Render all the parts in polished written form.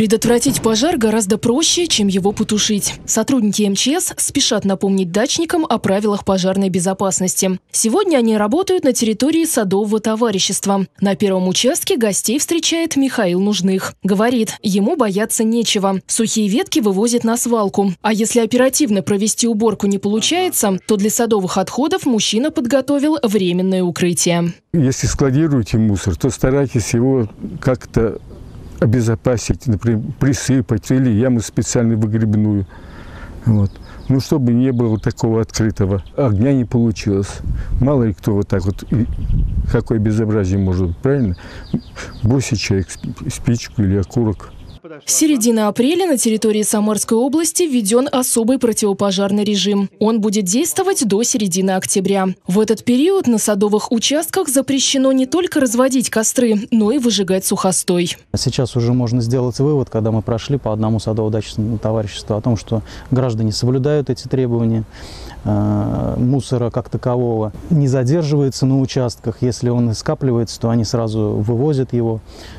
Предотвратить пожар гораздо проще, чем его потушить. Сотрудники МЧС спешат напомнить дачникам о правилах пожарной безопасности. Сегодня они работают на территории садового товарищества. На первом участке гостей встречает Михаил Нужных. Говорит, ему бояться нечего. Сухие ветки вывозят на свалку. А если оперативно провести уборку не получается, то для садовых отходов мужчина подготовил временное укрытие. Если складируете мусор, то старайтесь его как-то обезопасить, например, присыпать или яму специально выгребную. Вот. Ну, чтобы не было такого открытого огня, не получилось. Мало ли кто вот так вот, какое безобразие может быть, правильно? Бросит человек спичку или окурок. С середины апреля на территории Самарской области введен особый противопожарный режим. Он будет действовать до середины октября. В этот период на садовых участках запрещено не только разводить костры, но и выжигать сухостой. Сейчас уже можно сделать вывод, когда мы прошли по одному садово-дачному товариществу, о том, что граждане соблюдают эти требования. Мусора как такового не задерживается на участках. Если он и скапливается, то они сразу вывозят его.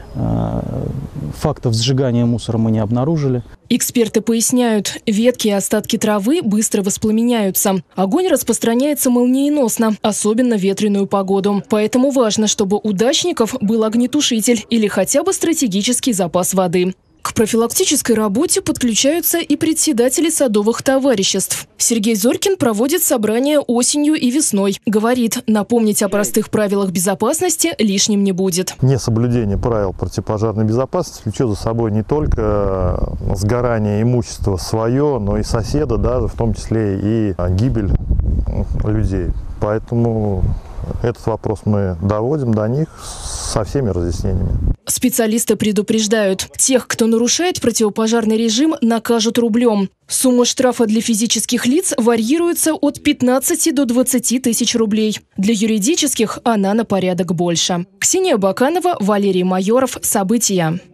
Фактов сжигания мусора мы не обнаружили. Эксперты поясняют, ветки и остатки травы быстро воспламеняются. Огонь распространяется молниеносно, особенно в ветреную погоду. Поэтому важно, чтобы у дачников был огнетушитель или хотя бы стратегический запас воды. К профилактической работе подключаются и председатели садовых товариществ. Сергей Зорькин проводит собрания осенью и весной. Говорит, напомнить о простых правилах безопасности лишним не будет. Несоблюдение правил противопожарной безопасности влечет за собой не только сгорание имущества свое, но и соседа, даже в том числе и гибель людей. Поэтому этот вопрос мы доводим до них со всеми разъяснениями. Специалисты предупреждают, тех, кто нарушает противопожарный режим, накажут рублем. Сумма штрафа для физических лиц варьируется от 15 до 20 тысяч рублей. Для юридических она на порядок больше. Ксения Баканова, Валерий Майоров. События.